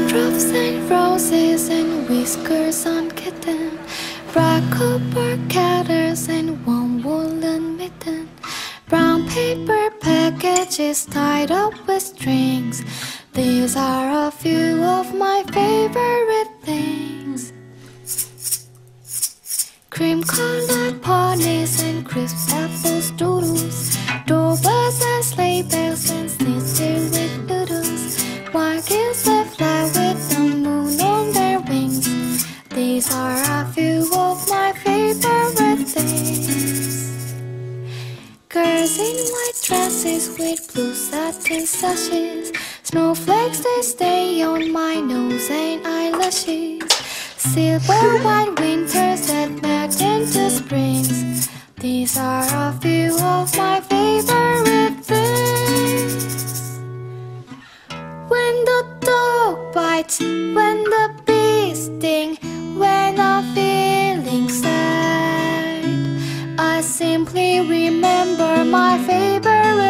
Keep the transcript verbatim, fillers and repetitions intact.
Raindrops and roses and whiskers on kitten, black copper kettles and one woolen mitten, brown paper packages tied up with strings. These are a few of my favorite things. Cream-colored ponies and crisp apples doodles, doorbells and sleigh bells and snitches with noodles, white geese that fly with the moon on their wings. These are a few of my favorite things. Girls in white dresses with blue satin sashes, snowflakes that stay on my nose and eyelashes, silver white winters that melt into springs. These are a few of my favorite things. When the dog bites, when the bees sting, when I'm feeling sad, I simply remember my favorite